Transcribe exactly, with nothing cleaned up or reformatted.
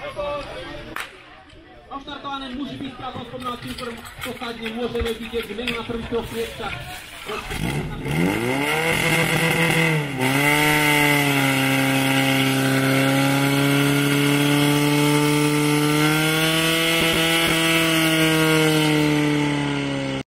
Oštartované může být pravou spomínat, ktorým posledně můžeme vidět změnu na prvního květka.